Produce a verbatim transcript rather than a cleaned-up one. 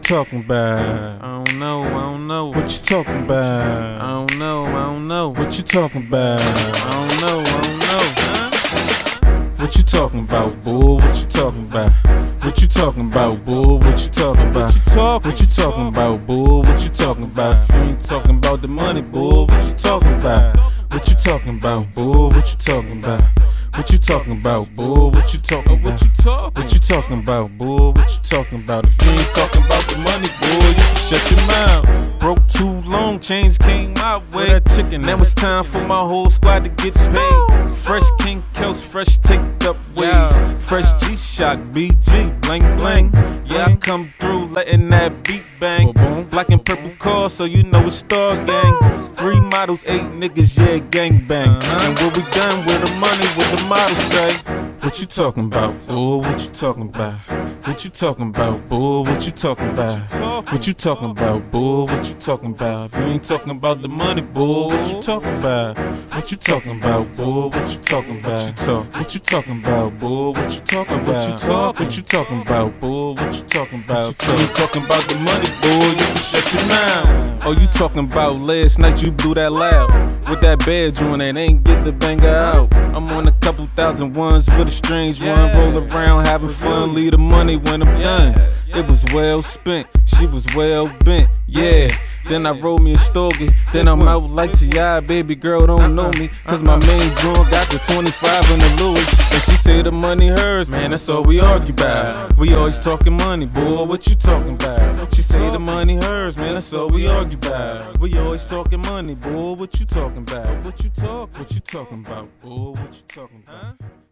talking about? I don't know, I don't know. What you talking about? I don't know, I don't know. What you talking about? I don't know, I don't know. Huh? What you talking about, bull? What you talking about? What you talking about, bull? What you talking about? What you talk? What you talking about, bull? What you talking about? If you ain't talking about the money, bull, what you talking about? What you talking about, bull? What you talking about? What you talking about, bull? What you talking about? What you talking? What you talking about, bull? What you talking about? If you ain't talking about the money, bull, you can shut your mouth. Broke too long, change came my way. Where that chicken Now at? it's time for my whole squad to get paid. Fresh King Kels, fresh taped up waves. Yeah. Fresh G-Shock, B G, bling bling. Yeah, I come through letting that beat bang. Boom. Black and purple car, so you know it's Star Gang. Three models, eight niggas, yeah, gang bang. Uh-huh. And when we done with the money, what the models say? What you talking about, bull? What you talking about? What you talking about, bull? What you talking about? What you talking about, bull? What you talking about? If you ain't talking about the money, bull, what you talking about? What you talking about, bull? What you talking about? What you talk? What you talking about, bull? What you talking about? What you talking? What you talking about, bull? What you talking about? If you ain't talking about the money, bull, you can shut your mouth. Oh, you talking about last night you blew that loud. With that bad joint and ain't get the banger out. I'm on a couple thousand ones with a strange one. Roll around having fun, leave the money when I'm done. It was well spent, she was well bent, yeah. Then I rolled me a stogie, then I'm out like T I Baby girl don't know me, cause my main joint got the twenty-five in the Louis. And she say the money hers, man, that's all we argue about. We always talking money, boy, what you talking about? She say the money hers, man, that's all we argue about. We always talking money, boy, what you talking about? What you talk? What you talking about, bull? What you talking about?